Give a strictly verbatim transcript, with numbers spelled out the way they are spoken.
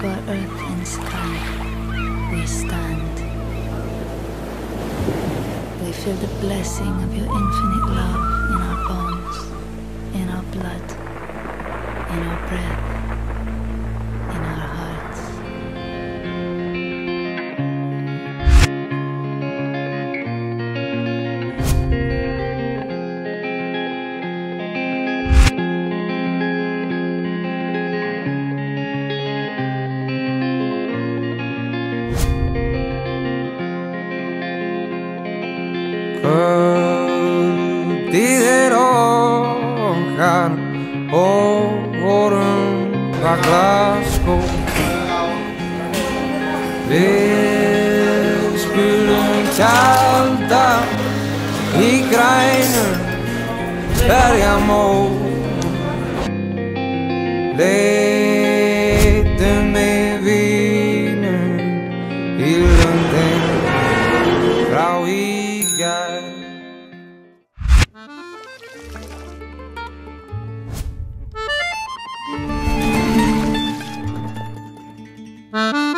before earth and sky we stand. We feel the blessing of your infinite love in our bones, in our blood, in our breath, in our hearts. Kvöldir okkar og vorum að Glasgow. Við skulum tjalda í grænum berjamót. Leitum með vínum í Lundin frá í gær. Thank you.